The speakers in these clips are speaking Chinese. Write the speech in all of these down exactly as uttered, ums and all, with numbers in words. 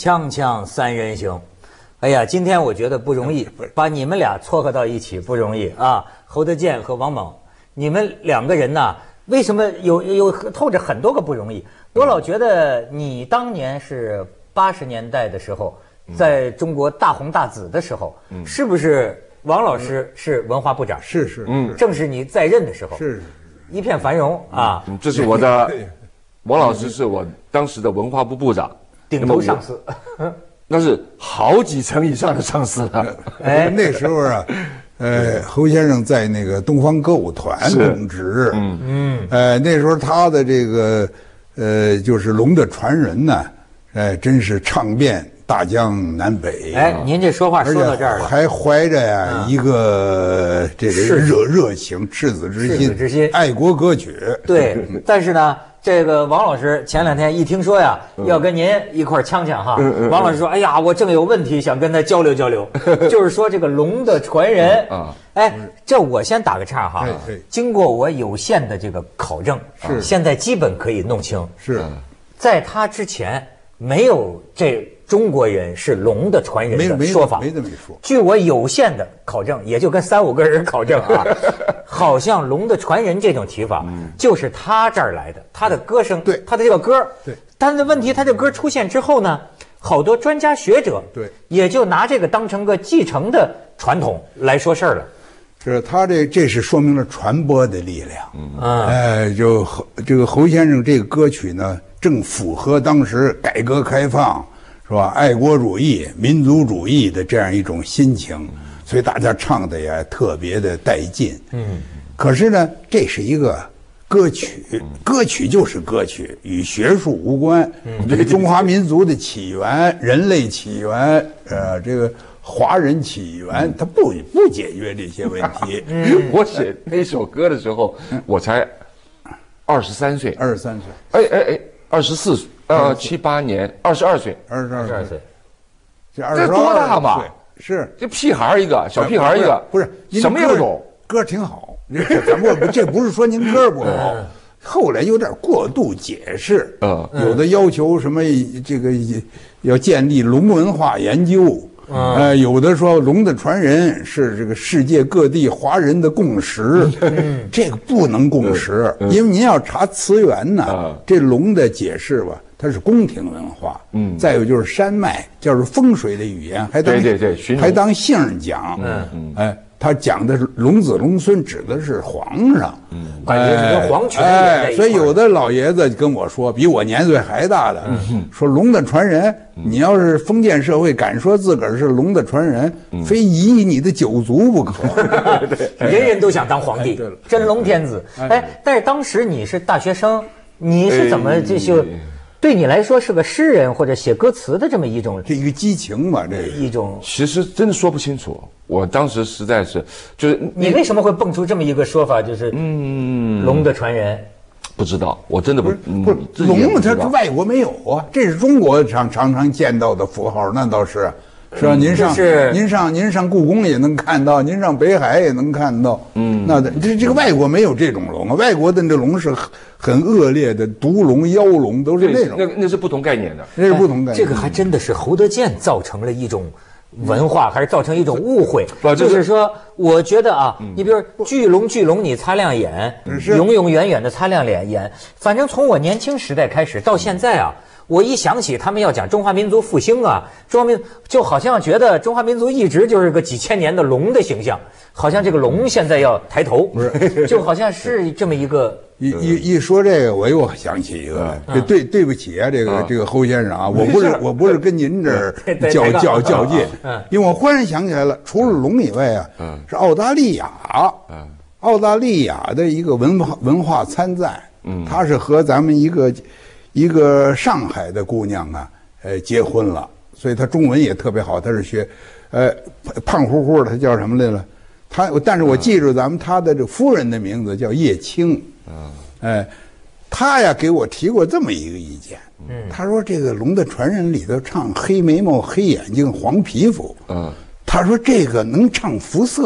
锵锵三人行，哎呀，今天我觉得不容易，把你们俩撮合到一起不容易啊。侯德健和王猛，你们两个人呐，为什么有有透着很多个不容易？我老觉得你当年是八十年代的时候，在中国大红大紫的时候，嗯、是不是？王老师是文化部长， 是是， 嗯，正是你在任的时候， 是一片繁荣啊。 嗯、这是我的，王老师是我当时的文化部部长， 顶头上司， 那是好几层以上的上司了。 哎，那时候啊，呃，侯先生在那个东方歌舞团供职，嗯嗯，呃，那时候他的这个呃，就是龙的传人呢，哎，真是唱遍大江南北。 哎，您这说话说到这儿了， 还怀着呀、啊、一个这个热热情、赤子之心、赤子之心， 爱国歌曲。 对，但是呢，这个王老师前两天一听说呀，嗯、要跟您一块儿呛呛哈，嗯嗯、王老师说：“哎呀，我正有问题想跟他交流交流，就是说这个龙的传人啊。”哎，这我先打个岔哈。经过我有限的这个考证， 是现在基本可以弄清。 是， 在他之前没有这。中国人是龙的传人的说法， 没这么一说。 据我有限的考证，也就跟三五个人考证啊，好像龙的传人这种提法，就是他这儿来的，他的歌声， 对， 他的这个歌， 对。 但是问题，他这歌出现之后呢，好多专家学者， 对， 也就拿这个当成个继承的传统来说事儿了。 是他这这是说明了传播的力量。嗯，哎，就这个侯先生这个歌曲呢，正符合当时改革开放。是吧？爱国主义、民族主义的这样一种心情，所以大家唱的也特别的带劲。嗯，可是呢，这是一个歌曲，歌曲就是歌曲，与学术无关。嗯，对中华民族的起源、人类起源，呃，这个华人起源，它不不解决这些问题。 嗯，我写那首歌的时候，我才二十三岁， 二十三岁。 哎哎哎，二十四岁。呃，七八年，二十二岁， 二十二岁， 这这多大嘛？ 是这屁孩一个，小屁孩一个， 不是什么也不懂， 歌挺好。咱不，这不是说您歌不好，后来有点过度解释，嗯，有的要求什么这个要建立龙文化研究。呃，有的说龙的传人是这个世界各地华人的共识，嗯、这个不能共识，嗯、因为您要查词源呢，嗯、这龙的解释吧，它是宫廷文化，嗯，再有就是山脉，叫做风水的语言，还当对对对， 还当姓讲，嗯嗯，哎。他讲的是龙子龙孙，指的是皇上， 嗯，感觉是跟皇权哎，所以有的老爷子跟我说，比我年岁还大的，嗯、说龙的传人，嗯、你要是封建社会敢说自个儿是龙的传人，嗯、非夷你的九族不可。 人人都想当皇帝，哎、真龙天子。哎，但是当时你是大学生，你是怎么这就？哎对你来说是个诗人或者写歌词的这么一种， 这一个激情吧，这一种。 其实真的说不清楚，我当时实在是就是你为什么会蹦出这么一个说法，就是嗯，龙的传人？ 不知道，我真的不不是龙，它外国没有啊，这是中国常常常见到的符号，那倒是。是吧？您上您上您上故宫也能看到，您上北海也能看到。嗯，那这这个外国没有这种龙啊，外国的这龙是很很恶劣的毒龙、妖龙，都是那种。 那那是不同概念的， 那是不同概念。 这个还真的是侯德健造成了一种文化，还是造成一种误会？就是说，我觉得啊，你比如巨龙巨龙，你擦亮眼，永永远远的擦亮脸眼。反正从我年轻时代开始到现在啊。我一想起他们要讲中华民族复兴啊，中华民就好像觉得中华民族一直就是个几千年的龙的形象，好像这个龙现在要抬头，不是，就好像是这么一个。 一一一说这个，我又想起一个，这对对不起啊，这个这个侯先生啊，我不是我不是跟您这儿较较较劲，因为我忽然想起来了，除了龙以外啊，是澳大利亚，澳大利亚的一个文化文化参赞，他是和咱们一个。一个上海的姑娘啊，呃，结婚了，所以她中文也特别好。她是学，呃，胖乎乎的，她叫什么来了？她，但是我记住咱们她的这夫人的名字叫叶青。嗯，哎，她呀给我提过这么一个意见。嗯，她说这个《龙的传人》里头唱黑眉毛、黑眼睛、黄皮肤。嗯，她说这个能唱肤色呀。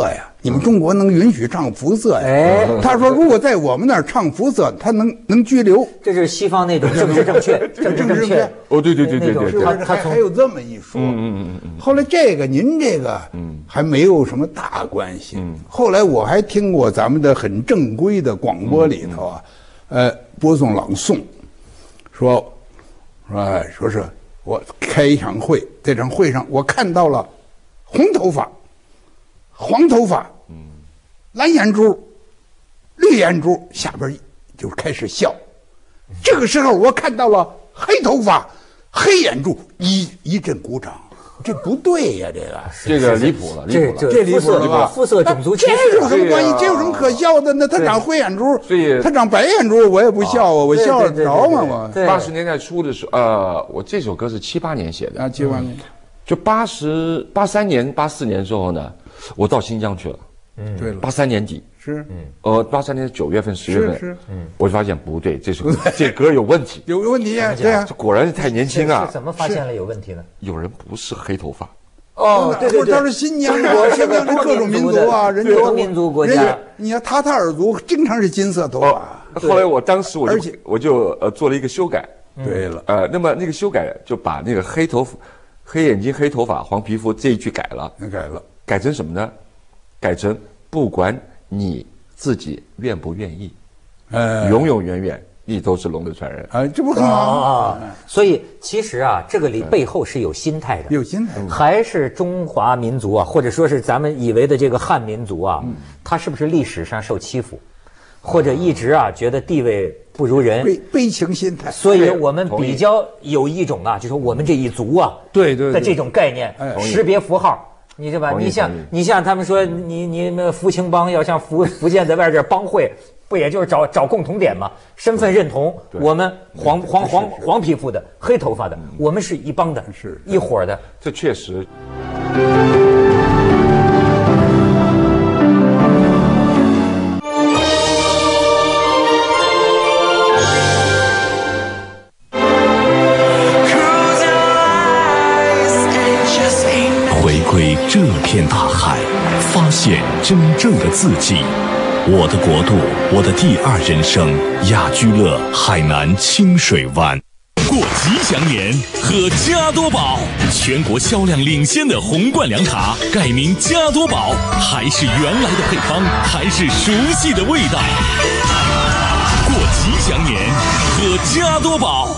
你们中国能允许唱福色呀？哎，他说如果在我们那儿唱福色，他能能拘留。 这是西方那种政治正确，政治正确。 哦，对对对对对， 他他还有这么一说。嗯嗯嗯嗯。后来这个您这个嗯还没有什么大关系。嗯。后来我还听过咱们的很正规的广播里头啊，呃，播送朗诵，说说说是我开一场会，这场会上我看到了红头发。黄头发，嗯，蓝眼珠，绿眼珠，下边就开始笑。这个时候我看到了黑头发、黑眼珠，一一阵鼓掌。这不对呀，这个这个离谱了，离谱了， 这离谱了吧？ 肤色种族歧视， 这有什么关系？这有什么可笑的呢？他长灰眼珠， 所以他长白眼珠，我也不笑啊，我笑得着吗？我八十年代初的时候，呃，我这首歌是七八年写的啊，七八年， 就八十八三年、八四年之后呢。我到新疆去了， 嗯，对了， 八三年底是， 嗯，呃，八三年九月份、十月份， 是，嗯， 我就发现不对，这首这歌有问题， 有问题呀，对呀， 果然是太年轻啊！ 怎么发现了有问题呢？ 有人不是黑头发， 哦，对对对，他是新疆啊，新疆是各种民族啊，人家多民族国家， 你看塔塔尔族经常是金色头发。 后来我当时我就我就呃做了一个修改， 对了， 呃，那么那个修改就把那个黑头发、黑眼睛、黑头发、黄皮肤这一句改了， 改了， 改成什么呢？改成不管你自己愿不愿意，呃，永永远远你都是龙的传人啊，这不很好啊？ 所以其实啊，这个里背后是有心态的， 有心态， 还是中华民族啊，或者说是咱们以为的这个汉民族啊，他是不是历史上受欺负，或者一直啊觉得地位不如人， 悲悲情心态， 所以我们比较有一种啊，就说我们这一族啊， 对对的这种概念，识别符号。你这吧，你像你像他们说，你你们福清帮要像福福建在外边帮会，不也就是找找共同点吗？身份认同，我们黄黄黄黄皮肤的、黑头发的，我们是一帮的， 是一伙的。 这确实。 回归这片大海，发现真正的自己。我的国度，我的第二人生。雅居乐海南清水湾。过吉祥年，喝加多宝，全国销量领先的红冠凉茶改名加多宝，还是原来的配方，还是熟悉的味道。过吉祥年，喝加多宝。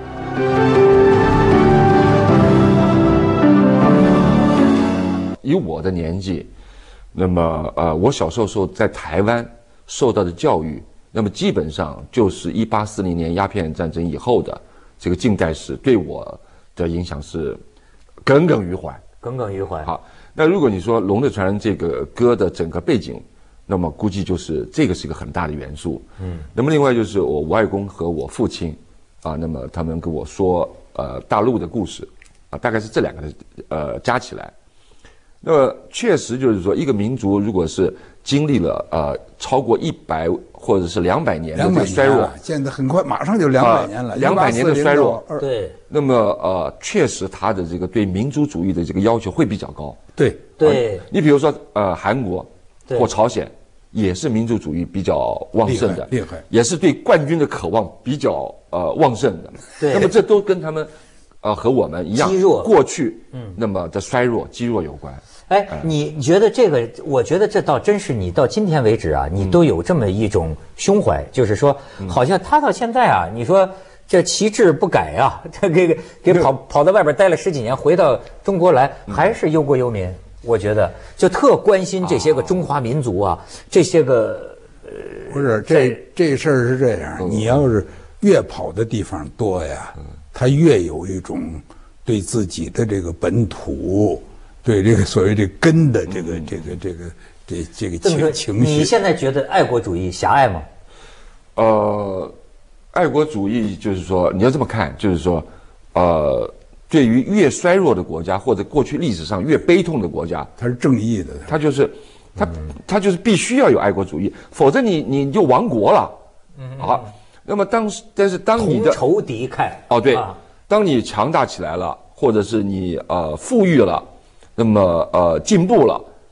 以我的年纪，那么呃，我小时候受在台湾受到的教育，那么基本上就是一八四零年鸦片战争以后的这个近代史，对我的影响是耿耿于怀。 耿耿于怀。 好，那如果你说《龙的传人》这个歌的整个背景，那么估计就是这个是一个很大的元素。嗯。那么另外就是我外公和我父亲，啊，那么他们跟我说呃大陆的故事，啊，大概是这两个的呃加起来。那么确实就是说，一个民族如果是经历了呃超过一百或者是两百年的这个衰弱， 现在很快马上就两百年了， 两百年的衰弱， 对。 那么呃，确实他的这个对民族主义的这个要求会比较高。 对对。 你比如说呃，韩国或朝鲜也是民族主义比较旺盛的， 厉害， 也是对冠军的渴望比较呃旺盛的。 对。 那么这都跟他们呃和我们一样， 肌弱过去嗯那么的衰弱肌弱有关。 哎，你觉得这个？我觉得这倒真是你到今天为止啊，你都有这么一种胸怀，就是说，好像他到现在啊，你说这旗帜不改啊，这给给给跑跑到外边待了十几年，回到中国来还是忧国忧民。我觉得就特关心这些个中华民族啊，这些个呃， 不是这这事儿是这样，你要是越跑的地方多呀，他越有一种对自己的这个本土。对这个所谓这根的这个这个这个这这个情情绪， 你现在觉得爱国主义狭隘吗？ 呃，爱国主义就是说你要这么看，就是说，呃，对于越衰弱的国家或者过去历史上越悲痛的国家， 它是正义的， 它就是它它就是必须要有爱国主义，否则你你就亡国了。嗯，好，那么当时但是当你的同仇敌忾哦对，当你强大起来了，或者是你呃富裕了。那么呃进步了，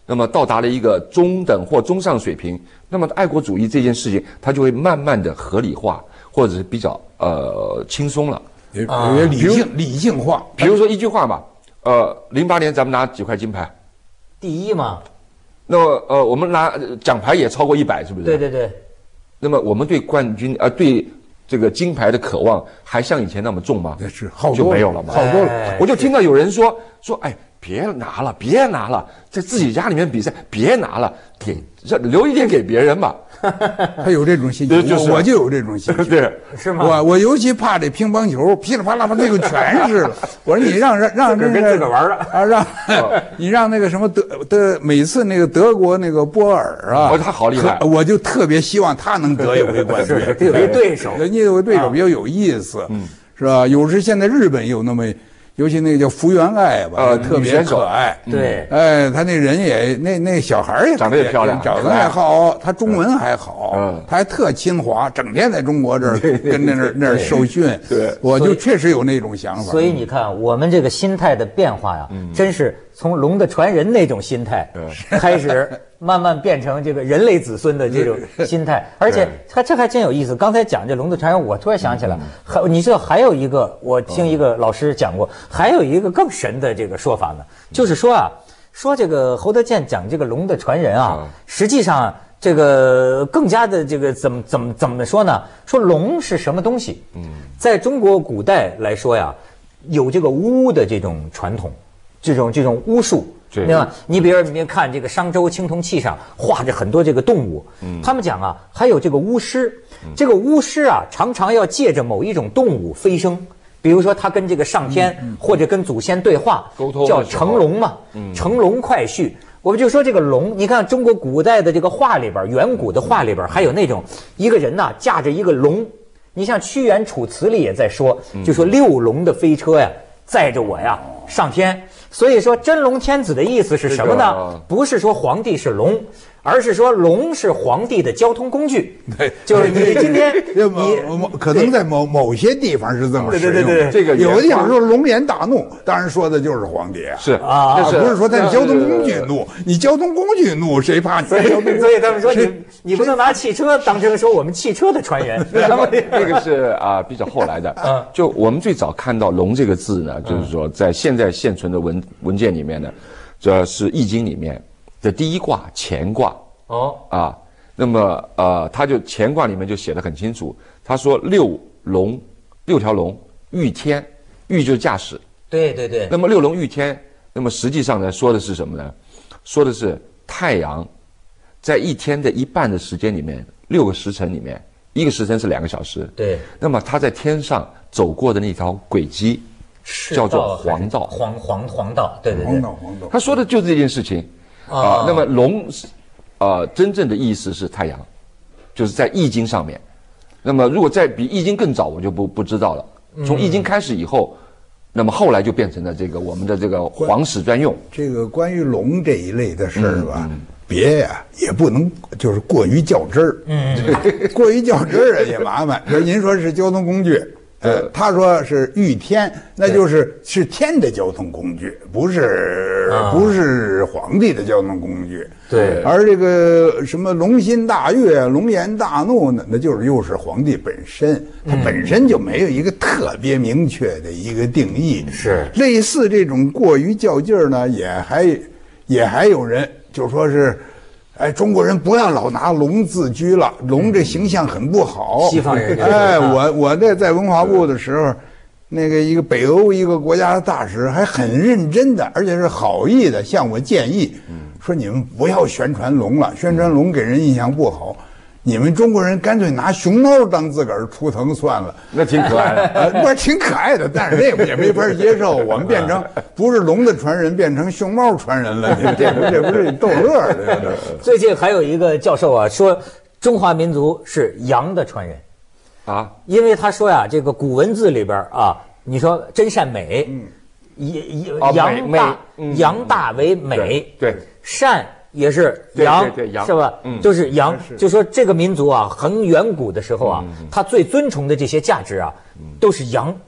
那么到达了一个中等或中上水平，那么爱国主义这件事情，它就会慢慢的合理化，或者是比较呃轻松了， 也也理性理性化。 比如说一句话嘛，呃，零八年咱们拿几块金牌？ 第一嘛。 那么呃，我们拿奖牌也超过一百，是不是？ 对对对。 那么我们对冠军呃对这个金牌的渴望还像以前那么重吗？ 是，好就没有了嘛。 好多了。 我就听到有人说说，哎，别拿了，别拿了，在自己家里面比赛，别拿了，给留一点给别人吧。 他有这种心情，就是我就有这种心情， 对， 是吗？ 我我尤其怕这乒乓球，噼里啪啦把那个全是了。我说你让让让这个跟自个玩了啊，让你让那个什么德德每次那个德国那个波尔啊， 哦，他好厉害， 我就特别希望他能得一回冠军， 有一对手， 人家有个对手比较有意思，嗯，是吧？有时现在日本有那么。尤其那个叫福原爱吧，呃，特别可爱。 对， 哎，他那人也那那小孩也长得也漂亮， 长得还好，他中文还好，嗯，他还特亲华，整天在中国这儿跟那那那儿受训。 对， 我就确实有那种想法。 所以你看，我们这个心态的变化呀，真是从龙的传人那种心态开始，慢慢变成这个人类子孙的这种心态。而且他这还真有意思。刚才讲这龙的传人，我突然想起来，还你知道还有一个，我听一个老师讲过。还有一个更神的这个说法呢，就是说啊，说这个侯德健讲这个龙的传人啊，实际上这个更加的这个怎么怎么怎么说呢？说龙是什么东西？嗯，在中国古代来说呀，有这个巫的这种传统，这种这种巫术。对吧？你比如你看这个商周青铜器上画着很多这个动物，嗯，他们讲啊，还有这个巫师，这个巫师啊，常常要借着某一种动物飞升。比如说他跟这个上天、嗯、或者跟祖先对话， 沟通叫乘龙嘛，嗯、乘龙快婿。我们就说这个龙，你看中国古代的这个画里边，远古的画里边还有那种一个人呐、啊、驾着一个龙，你像屈原《楚辞》里也在说，就说六龙的飞车呀，载着我呀上天。所以说真龙天子的意思是什么呢？不是说皇帝是龙。而是说龙是皇帝的交通工具，对，就是你今天你可能在某某些地方是这么使用， 对对对， 这个有的地方说龙颜大怒，当然说的就是皇帝， 是啊，不是说在交通工具怒，你交通工具怒谁怕你？ 所以所以他们说你你不能拿汽车当成说我们汽车的传言， 这个是啊比较后来的，嗯，就我们最早看到龙这个字呢，就是说在现在现存的文文件里面呢，这是《易经》里面。的第一卦乾卦哦啊，那么呃，他就乾卦里面就写得很清楚，他说六龙六条龙御天，御就是驾驶， 对对对。 那么六龙御天，那么实际上呢，说的是什么呢？说的是太阳在一天的一半的时间里面，六个时辰里面，一个时辰是两个小时， 对。 那么他在天上走过的那条轨迹叫做黄道， 黄黄黄道，对对对， 黄道黄道。 他说的就是这件事情。啊、呃，那么龙，呃，真正的意思是太阳，就是在《易经》上面。那么如果在比《易经》更早，我就不不知道了。从《易经》开始以后，那么后来就变成了这个我们的这个皇室专用。 这个关于龙这一类的事儿吧，嗯、别呀、啊、也不能就是过于较真儿。嗯，过于较真儿也麻烦。说您说是交通工具。呃，他说是御天，那就是是天的交通工具，不是、啊、不是皇帝的交通工具。 对， 而这个什么龙心大悦、龙颜大怒呢，那就是又是皇帝本身，他本身就没有一个特别明确的一个定义。 是、 嗯、类似这种过于较劲儿呢，也还也还有人就说是。哎，中国人不要老拿龙自居了，龙这形象很不好。 西方人， 哎，我我这在文化部的时候，那个一个北欧一个国家的大使还很认真的，而且是好意的向我建议，说你们不要宣传龙了，宣传龙给人印象不好。你们中国人干脆拿熊猫当自个儿图腾算了， 那挺可爱的， 呃，不是挺可爱的，但是那也没法接受。我们变成不是龙的传人，变成熊猫传人了，这不这不是逗乐的？ 最近还有一个教授啊说，中华民族是羊的传人，啊，因为他说呀，这个古文字里边啊，你说真善美，嗯，羊大羊大为美， 对善。也是羊，是吧？嗯，就是羊，就说这个民族啊，很远古的时候啊，他最尊崇的这些价值啊，都是羊。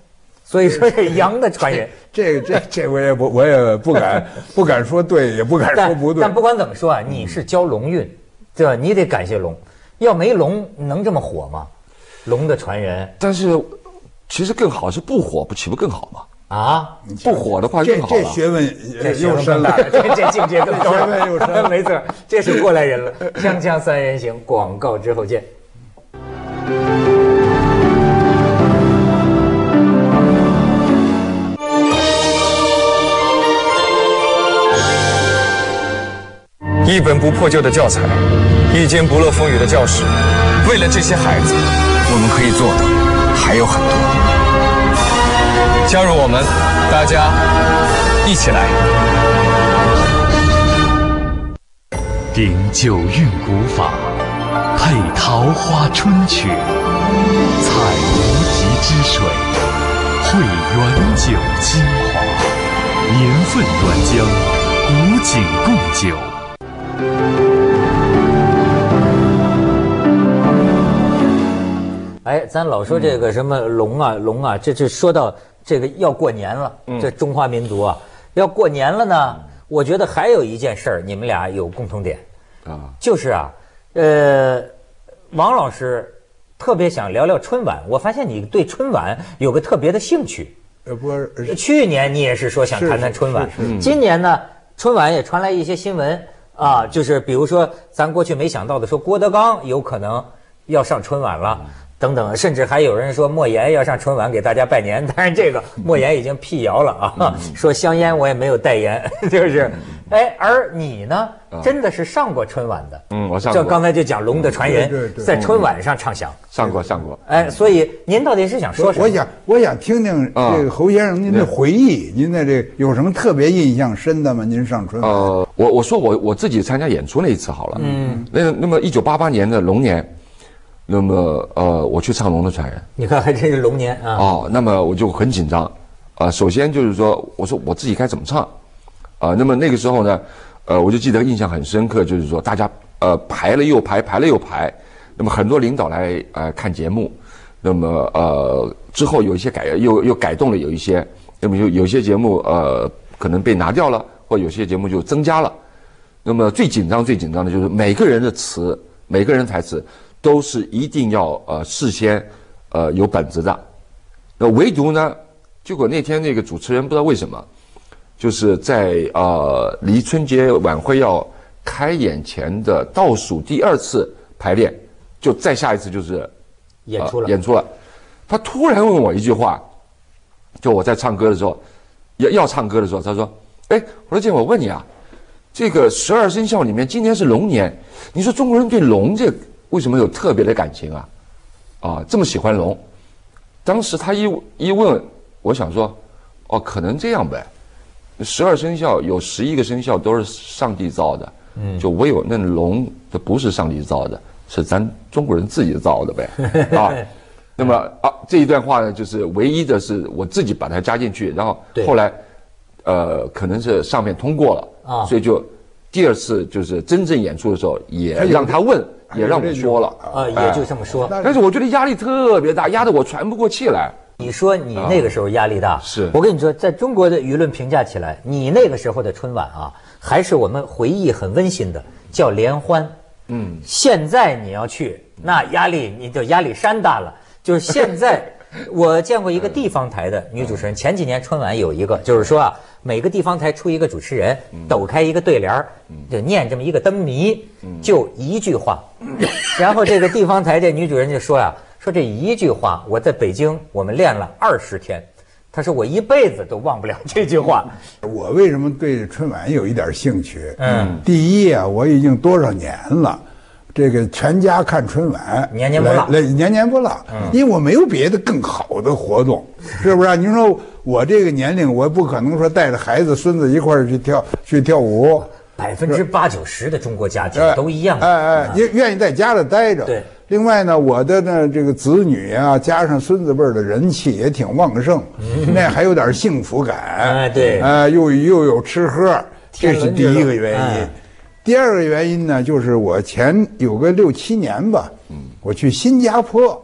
所以说是羊的传人。 这这这我也不我也不敢不敢说对，也不敢说不对。 但不管怎么说啊，你是教龙运，对吧？你得感谢龙，要没龙能这么火吗？龙的传人。 但是其实更好是不火，不岂不更好吗？ 啊， 不火的话更好了。 这学问又深了， 这这境界更高了， 学问又深了。 没错，这是过来人了。锵锵三人行，广告之后见。 一本不破旧的教材，一间不落风雨的教室，为了这些孩子，我们可以做的还有很多。加入我们，大家一起来。 顶九韵古法，配桃花春曲，采无极之水，汇原酒精华，年份原浆，古井贡酒。 哎，咱老说这个什么龙啊龙啊，这这说到这个要过年了，这中华民族啊要过年了呢。我觉得还有一件事儿，你们俩有共同点啊，就是啊，呃，王老师特别想聊聊春晚。我发现你对春晚有个特别的兴趣。呃，不，去年你也是说想谈谈春晚，今年呢，春晚也传来一些新闻啊，就是比如说咱过去没想到的，说郭德纲有可能要上春晚了。等等，甚至还有人说莫言要上春晚给大家拜年，但是这个莫言已经辟谣了啊，说香烟我也没有代言，就是，哎，而你呢，真的是上过春晚的， 嗯，我上过。 这刚才就讲龙的传人，在春晚上唱响， 上过上过。 哎，所以您到底是想说什么？ 我想，我想听听这个侯先生您的回忆，您的这有什么特别印象深的吗？您上春晚？ 呃，我我说我我自己参加演出那一次好了，嗯，那那么一九八八年的龙年。那么呃，我去唱《龙的传人》， 你看还真是龙年啊！ 哦，那么我就很紧张，啊、呃，首先就是说，我说我自己该怎么唱，啊、呃，那么那个时候呢，呃，我就记得印象很深刻，就是说大家呃排了又排，排了又排，那么很多领导来呃看节目，那么呃之后有一些改又又改动了，有一些，那么有有些节目呃可能被拿掉了，或有些节目就增加了，那么最紧张最紧张的就是每个人的词，每个人的台词。都是一定要呃事先呃有本子的，那唯独呢，结果那天那个主持人不知道为什么，就是在呃离春节晚会要开演前的倒数第二次排练，就再下一次就是、呃、 演出了， 演出了。他突然问我一句话，就我在唱歌的时候，要要唱歌的时候，他说：“哎，我说建，我问你啊，这个十二生肖里面今年是龙年，你说中国人对龙这为什么有特别的感情啊？啊，这么喜欢龙？当时他一一问，我想说，哦，可能这样呗。十二生肖有十一个生肖都是上帝造的，嗯，就唯有那龙，这不是上帝造的，是咱中国人自己造的呗，啊。那么啊，这一段话呢，就是唯一的是我自己把它加进去，然后后来，呃，可能是上面通过了啊，所以就第二次就是真正演出的时候，也让他问。也让我说了啊，也就这么说。 但是我觉得压力特别大，压得我喘不过气来。 你说你那个时候压力大， 是我跟你说，在中国的舆论评价起来，你那个时候的春晚啊，还是我们回忆很温馨的，叫联欢。嗯，现在你要去，那压力你就压力山大了。就是现在，我见过一个地方台的女主持人，前几年春晚有一个，就是说啊。每个地方台出一个主持人，抖开一个对联儿，就念这么一个灯谜，就一句话。然后这个地方台这女主人就说呀、啊，说这一句话，我在北京我们练了二十天，她说我一辈子都忘不了这句话。 我为什么对春晚有一点兴趣？嗯，第一啊，我已经多少年了。这个全家看春晚， 年年不落， 年年不落。嗯，因为我没有别的更好的活动，是不是、啊？您说我这个年龄，我不可能说带着孩子、孙子一块儿去跳去跳舞。 百分之八九十的中国家庭都一样， 哎哎，也愿意在家里待着。 对。 另外呢，我的呢这个子女啊，加上孙子辈的人气也挺旺盛，嗯、那还有点幸福感。 哎，对。 呃，又又有吃喝，这是第一个原因。哎第二个原因呢，就是我前有个六七年吧，嗯，我去新加坡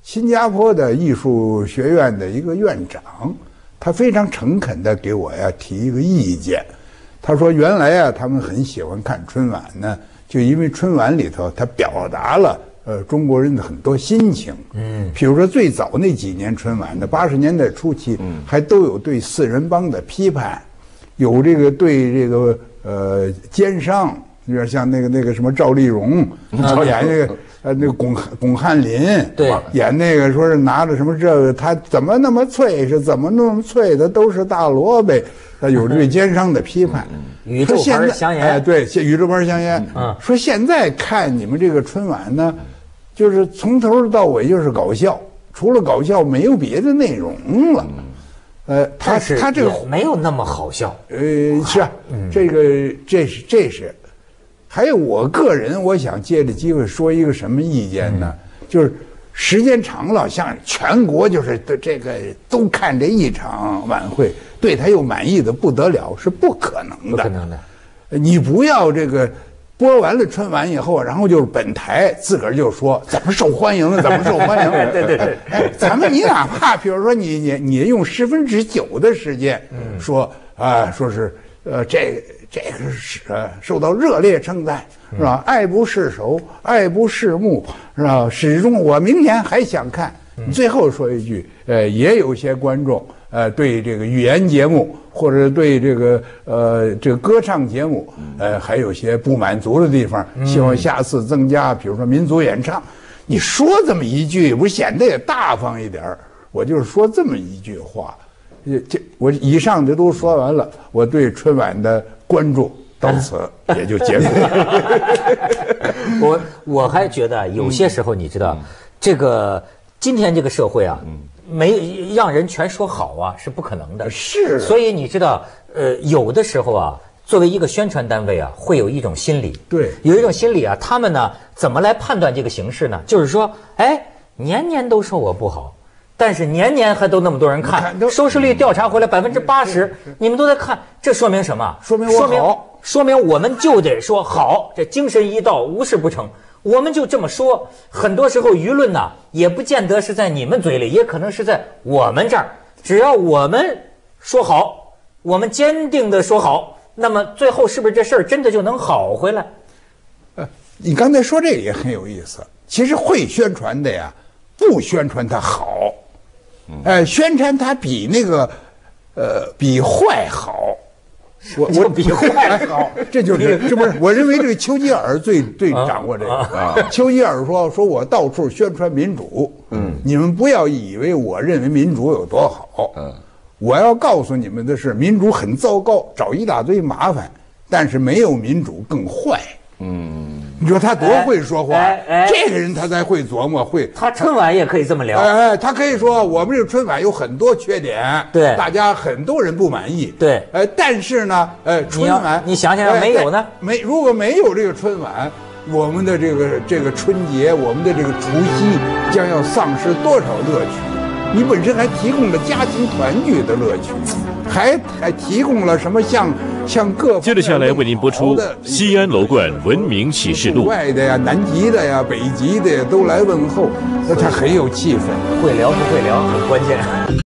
新加坡的艺术学院的一个院长，他非常诚恳地给我呀提一个意见。他说原来啊他们很喜欢看春晚呢，就因为春晚里头它表达了呃中国人的很多心情。嗯，比如说最早那几年春晚的八十年代初期，嗯，还都有对四人帮的批判，有这个对这个呃奸商，有点像那个那个什么赵丽蓉演那个。呃，那个巩巩汉林对演那个说是拿着什么这个，他怎么那么脆，是怎么那么脆的，都是大萝卜，他有对奸商的批判。 宇宙牌香烟， 哎，对，宇宙牌香烟。嗯，说现在看你们这个春晚呢，就是从头到尾就是搞笑，除了搞笑没有别的内容了。呃，他他这个没有那么好笑。 呃，是啊，这个这是这是。还有我个人，我想借着机会说一个什么意见呢？嗯、就是时间长了，像全国就是对这个都看这一场晚会，对他又满意的不得了，是不可能的。 不可能的。 你不要这个播完了春晚以后，然后就是本台自个儿就说怎么受欢迎了，怎么受欢迎了。 对对对。 哎，咱们你哪怕比如说你你你用十分之九的时间说啊、呃，说是呃这个。这个是呃受到热烈称赞，是吧？爱不释手，爱不释目，是吧？始终我明年还想看。最后说一句，呃，也有些观众呃对这个语言节目或者对这个呃这个歌唱节目呃还有些不满足的地方，希望下次增加，比如说民族演唱。你说这么一句，不显得也大方一点儿？我就是说这么一句话。这我以上的都说完了，我对春晚的关注到此也就结束了。 我我还觉得有些时候你知道，嗯、这个今天这个社会啊，嗯、没让人全说好啊是不可能的。 是， 所以你知道，呃，有的时候啊，作为一个宣传单位啊，会有一种心理， 对， 有一种心理啊，他们呢怎么来判断这个形势呢？就是说，哎，年年都说我不好。但是年年还都那么多人看，收视率调查回来百分之八十，你们都在看，这说明什么？ 说明我好， 说明我们就得说好，这精神一到，无事不成。我们就这么说，很多时候舆论呢，也不见得是在你们嘴里，也可能是在我们这儿。只要我们说好，我们坚定的说好，那么最后是不是这事儿真的就能好回来？ 呃，你刚才说这个也很有意思。其实会宣传的呀，不宣传它好。呃，宣传它比那个，呃，比坏好。 我我比坏好， 这就是这不是？我认为这个丘吉尔最最掌握这个。啊、丘吉尔说：“说我到处宣传民主，嗯，你们不要以为我认为民主有多好，嗯，我要告诉你们的是，民主很糟糕，找一大堆麻烦，但是没有民主更坏。”嗯，你说他多会说话，哎哎哎、这个人他才会琢磨，会。 他春晚也可以这么聊， 哎哎，他可以说我们这个春晚有很多缺点， 对， 大家很多人不满意， 对， 呃，但是呢，呃，春晚你想想没有呢？ 没，如果没有这个春晚，我们的这个这个春节，我们的这个除夕将要丧失多少乐趣？你本身还提供了家庭团聚的乐趣，还还提供了什么像像各接着下来为您播出西安楼冠文明启示录， 外的呀、南极的呀、北极的呀都来问候，那他很有气氛。 会聊不会聊很关键。